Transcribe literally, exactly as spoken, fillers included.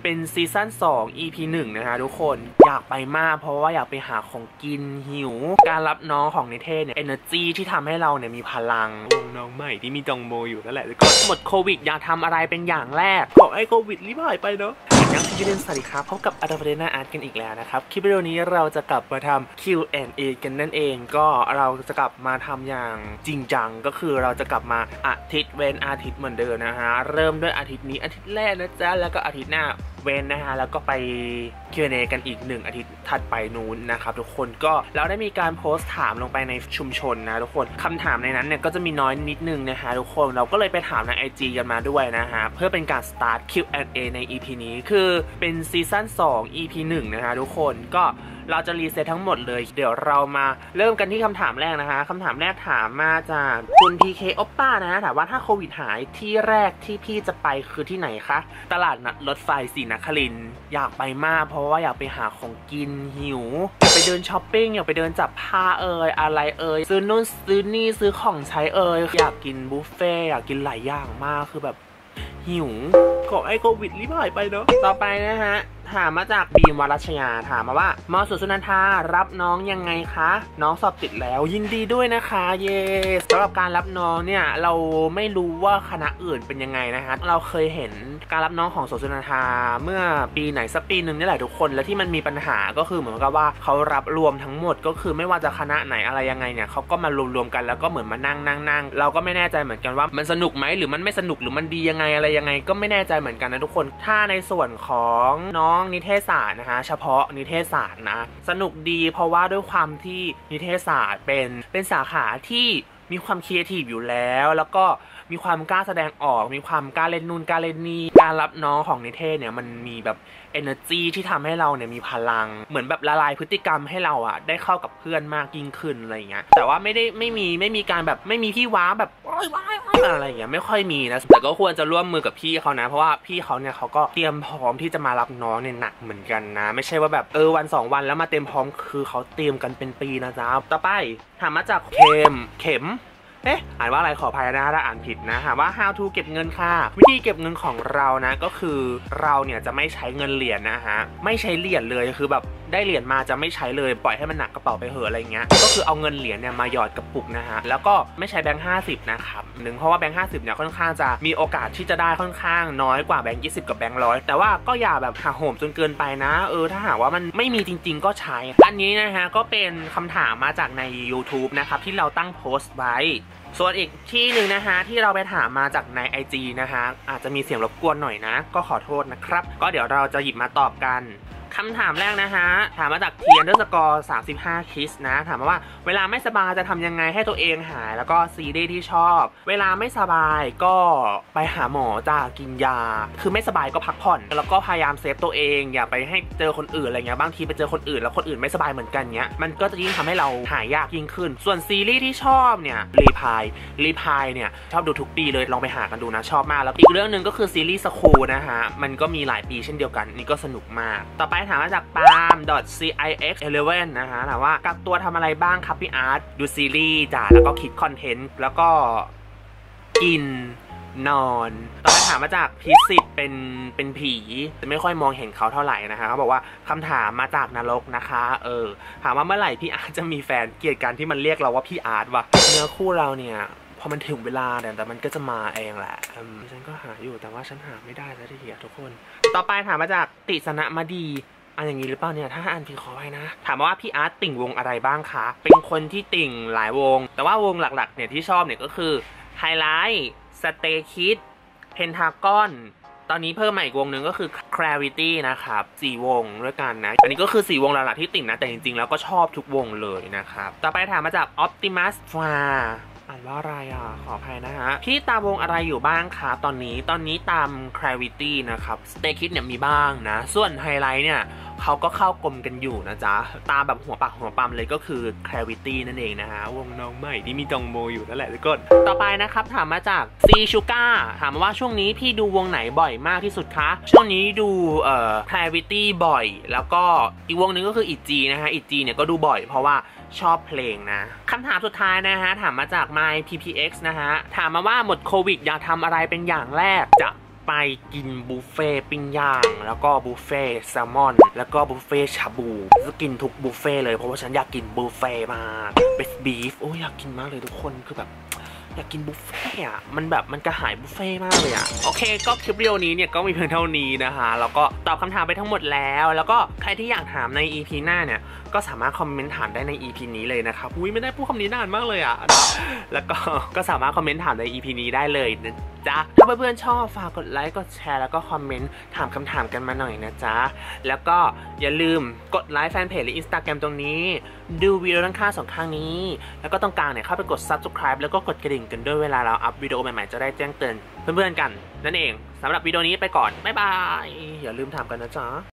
เป็นซีซั่นสอง อี พี หนึ่งนะคะทุกคนอยากไปมากเพราะว่าอยากไปหาของกินหิวการรับน้องของนิเทศเนี่ย energy ที่ทำให้เราเนี่ยมีพลังวงน้องใหม่ที่มีจองโมอยู่นั่นแหละแล้วก็หมดโควิดอยากทำอะไรเป็นอย่างแรกขอให้โควิดรีบหายไปเนาะยังที่เรียนสวัสดีครับพบกับอาร์ตเฟรนาอาร์ตกันอีกแล้วนะครับคลิปวิดีโอนี้เราจะกลับมาทำ คิว แอนด์ เอ กันนั่นเองก็เราจะกลับมาทำอย่างจริงจังก็คือเราจะกลับมาอาทิตย์เว้นอาทิตย์เหมือนเดิมนะฮะเริ่มด้วยอาทิตย์นี้อาทิตย์แรกนะจ๊ะแล้วก็อาทิตย์หน้าเว้นนะฮะแล้วก็ไป คิว แอนด์ เอ กันอีกหนึ่งอาทิตย์ถัดไปนู้นนะครับทุกคนก็เราได้มีการโพสต์ถามลงไปในชุมชนนะทุกคนคำถามในนั้นเนี่ยก็จะมีน้อยนิดนึงนะฮะทุกคนเราก็เลยไปถามใน ไอ จี กันมาด้วยนะฮะเพื่อเป็นการ start คิว แอนด์ เอ ใน อี พี นี้คือเป็นซีซั่นสอง อี พี หนึ่งนะฮะทุกคนก็เราจะรีเซ็ตทั้งหมดเลยเดี๋ยวเรามาเริ่มกันที่คำถามแรกนะคะคำถามแรกถามมาจากคุณ พี เค โอปป้านะถามว่าถ้าโควิดหายที่แรกที่พี่จะไปคือที่ไหนคะตลาดนัดรถไฟศรีนครินทร์อยากไปมากเพราะว่าอยากไปหาของกินหิวอยากไปเดินช้อปปิ้งอยากไปเดินจับผ้าเอ่ยอะไรเอ่ยซื้อนู่นซื้อนี่ซื้อของใช้เอ่ยอยากกินบุฟเฟ่อยากกินหลายอย่างมากคือแบบหิวขอไอ้โควิดรีบหายไปเนาะต่อไปนะฮะถามมาจากบีมวรัชยาถามมาว่ามอสุสุนันทารับน้องยังไงคะน้องสอบติดแล้วยินดีด้วยนะคะเยสสำหรับการรับน้องเนี่ยเราไม่รู้ว่าคณะอื่นเป็นยังไงนะฮะเราเคยเห็นการรับน้องของสุสุนันทาเมื่อปีไหนสักปีหนึ่งนี่แหละทุกคนและที่มันมีปัญหาก็คือเหมือนกับว่าเขารับรวมทั้งหมดก็คือไม่ว่าจะคณะไหนอะไรยังไงเนี่ยเขาก็มารวมๆกันแล้วก็เหมือนมานั่งนั่งนั่งเราก็ไม่แน่ใจเหมือนกันว่ามันสนุกไหมหรือมันไม่สนุกหรือมันดียังไงอะไรยังไงก็ไม่แน่ใจเหมือนกันนะทุกคนถ้าในส่วนของน้องนิเทศศาสตร์นะฮะเฉพาะนิเทศศาสตร์นะสนุกดีเพราะว่าด้วยความที่นิเทศศาสตร์เป็นเป็นสาขาที่มีความครีเอทีฟอยู่แล้วแล้วก็มีความกล้าแสดงออกมีความกล้าเล่นนู่นกล้าเล่นนี่การรับน้องของนิเทศเนี่ยมันมีแบบ energy ที่ทำให้เราเนี่ยมีพลังเหมือนแบบละลายพฤติกรรมให้เราอ่ะได้เข้ากับเพื่อนมากยิ่งขึ้นอะไรเงี้ยแต่ว่าไม่ได้ไม่มีไม่มีการแบบไม่มีพี่ว้าแบบว้ายว้ายอะไรเงี้ยไม่ค่อยมีนะแต่ก็ควรจะร่วมมือกับพี่เขานะเพราะว่าพี่เขาเนี่ยเขาก็เตรียมพร้อมที่จะมารับน้องเนี่ยหนักเหมือนกันนะไม่ใช่ว่าแบบเออวันสองวันแล้วมาเต็มพร้อมคือเขาเตรียมกันเป็นปีนะจ๊ะต่อไปถามมาจากเข็มเข็มเอ๊ะอ่านว่าอะไรขออภัยนะถ้าอ่านผิดนะถามว่า how to เก็บเงินค่ะวิธีเก็บเงินของเรานะก็คือเราเนี่ยจะไม่ใช้เงินเหรียญนะฮะไม่ใช้เหรียญเลยคือแบบได้เหรียญมาจะไม่ใช้เลยปล่อยให้มันหนักกระเป๋าไปเหอะอะไรเงี้ยก็คือเอาเงินเหรียญเนี่ยมาหยอดกระปุกนะฮะแล้วก็ไม่ใช้แบงค์ห้าสิบนะครับหนึ่งเพราะว่าแบงค์ห้าสิบเนี่ยค่อนข้างจะมีโอกาสที่จะได้ค่อนข้างน้อยกว่าแบงค์ยี่สิบกับแบงค์ร้อยแต่ว่าก็อย่าแบบหักโหมจนเกินไปนะเออถ้าหากว่ามันไม่มีจริงๆก็ใช้อันนี้นะฮะก็เป็นคำถามมาจากใน ยูทูบ นะครับที่เราตั้งโพสต์ไว้ส่วนอีกที่หนึ่งนะฮะที่เราไปถามมาจากใน ไอ จี นะฮะอาจจะมีเสียงรบกวนหน่อยนะก็ขอโทษนะครับก็เดี๋ยวเราจะหยิบมาตอบกันคำถามแรกนะฮะถามมาจากเทียนเดอร์สกอร์สามสิบห้าคิสนะถามมาว่าเวลาไม่สบายจะทำยังไงให้ตัวเองหายแล้วก็ซีรีส์ที่ชอบเวลาไม่สบายก็ไปหาหมอจ้ากินยาคือไม่สบายก็พักผ่อนแล้วก็พยายามเซฟตัวเองอย่าไปให้เจอคนอื่นอะไรเงี้ยบางทีไปเจอคนอื่นแล้วคนอื่นไม่สบายเหมือนกันเงี้ยมันก็จะยิ่งทำให้เราหายยากยิ่งขึ้นส่วนซีรีส์ที่ชอบเนี่ยรีพายรีพายเนี่ยชอบดูทุกปีเลยลองไปหากันดูนะชอบมากแล้วอีกเรื่องหนึ่งก็คือซีรีส์สคูลนะฮะมันก็มีหลายปีเช่นเดียวกันนี่ก็สนุกมากต่อไปถามมาจากปาล์ม ซี ไอ เอ็กซ์ สิบเอ็ด นะฮะถามว่ากักตัวทำอะไรบ้างครับพี่อาร์ตดูซีรีส์จ้าแล้วก็คิดคอนเทนต์แล้วก็กินนอนต่อไปถามมาจากพิสิทธิ์เป็นเป็นผีแต่ไม่ค่อยมองเห็นเขาเท่าไหร่นะคะเขาบอกว่าคำถามมาจากนรกนะคะเออถามว่าเมื่อไหร่พี่อาร์ตจะมีแฟนเกลียดการที่มันเรียกเราว่าพี่อาร์ตวะเนื้อคู่เราเนี่ยพอมันถึงเวลาแต่แต่มันก็จะมาเองแหละฉันก็หาอยู่แต่ว่าฉันหาไม่ได้สักทีอะทุกคนต่อไปถามมาจากติสนะมาดีอันอย่างนี้หรือเปล่าเนี่ยถ้าอ่านผิดขอไว้นะถามว่าพี่อาร์ตติ่งวงอะไรบ้างคะเป็นคนที่ติ่งหลายวงแต่ว่าวงหลักๆเนี่ยที่ชอบเนี่ยก็คือไฮไลท์สเตคิดเพนทากอนตอนนี้เพิ่มมาอีกวงหนึ่งก็คือ Clarity นะครับสี่วงด้วยกันนะอันนี้ก็คือสี่วงหลักๆที่ติ่งนะแต่จริงๆแล้วก็ชอบทุกวงเลยนะครับต่อไปถามมาจาก Optimus ฟาอ่านว่าอะไรอ่ะขออภัยนะฮะพี่ตามวงอะไรอยู่บ้างคะตอนนี้ตอนนี้ตาม Clarity นะครับ Stay Kids เนี่ยมีบ้างนะส่วนไฮไลท์เนี่ยเขาก็เข้ากลมกันอยู่นะจ๊ะตามแบบหัวปากหัวปั๊มเลยก็คือ Clarity นั่นเองนะฮะวงน้องใหม่ที่มีจองโมอยู่นั่นแหละทุกคนต่อไปนะครับถามมาจาก C Sugar ถามมาว่าช่วงนี้พี่ดูวงไหนบ่อยมากที่สุดคะช่วงนี้ดูเอ่อ Clarity บ่อยแล้วก็อีกวงนึงก็คือ อี จี นะฮะ อี จี เนี่ยก็ดูบ่อยเพราะว่าชอบเพลงนะคำถามสุดท้ายนะฮะถามมาจาก My พี พี เอ็กซ์ นะฮะถามมาว่าหมดโควิดอยากทำอะไรเป็นอย่างแรกจะไปกินบุฟเฟ่ปิ้งย่างแล้วก็บุฟเฟ่แซลมอนแล้วก็บุฟเฟ่ชาบูจะกินทุกบุฟเฟ่เลยเพราะว่าฉันอยากกินบุฟเฟ่มากเบสบีฟโอ้ยอยากกินมากเลยทุกคนคือแบบอยากกินบุฟเฟ่อะมันแบบมันกระหายบุฟเฟ่มากเลยอะโอเคก็คลิปวิดีโอนี้เนี่ยก็มีเพียงเท่านี้นะคะแล้วก็ตอบคำถามไปทั้งหมดแล้วแล้วก็ใครที่อยากถามใน อี พี หน้าเนี่ยก็สามารถคอมเมนต์ถามได้ใน อี พี นี้เลยนะครับอุ้ยไม่ได้พูดคำนี้นานมากเลยอะแล้วก็ก็สามารถคอมเมนต์ถามใน อี พี นี้ได้เลยนะจ๊ะถ้าเพื่อนๆชอบฝากกดไลค์กดแชร์แล้วก็คอมเมนต์ถามคำถามกันมาหน่อยนะจ๊ะแล้วก็อย่าลืมกดไลค์แฟนเพจหรือ อินสตาแกรม ตรงนี้ดูวิดีโอด้านข้างสองข้างนี้แล้วก็ตรงกลางเนี่ยเข้าไปกด ซับสไครบ์ แล้วก็กดกระดิ่งกันด้วยเวลาเราอัพวิดีโอใหม่ๆจะได้แจ้งเตือนเพื่อนๆกันนั่นเองสำหรับวิดีโอนี้ไปก่อนบ๊ายบายอย่าลืมถามกันนะจ๊ะ